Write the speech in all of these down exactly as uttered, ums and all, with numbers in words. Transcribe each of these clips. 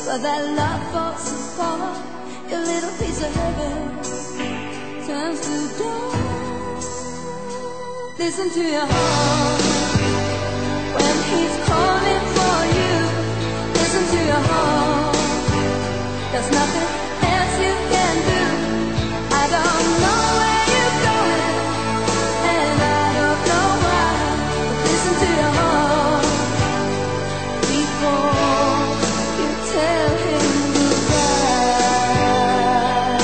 but that love falls apart. Your little piece of heaven turns to dust. Listen to your heart when he's calling for you. Listen to your heart. There's nothing else you can do. I don't know where you're going, and I don't know why, but listen to your heart before you tell him goodbye.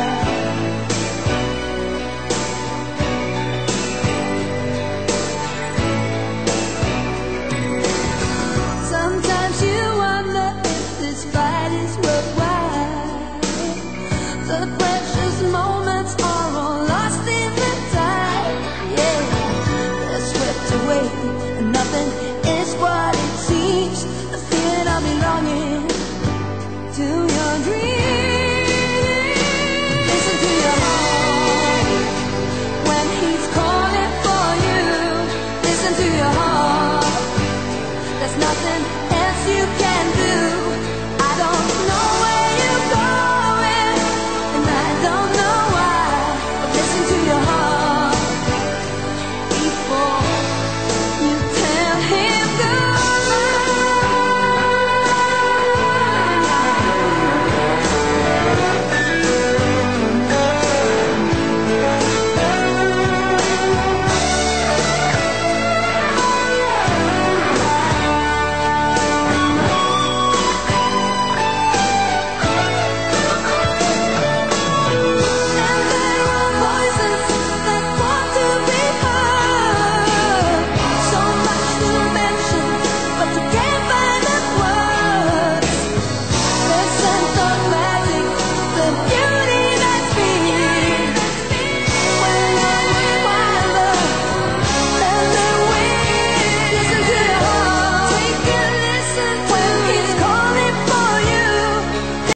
Sometimes you wonder if this fight is worthwhile. The precious moments are all lost in the tide. Yeah, they're swept away, and nothing is what it seems. The feeling of belonging to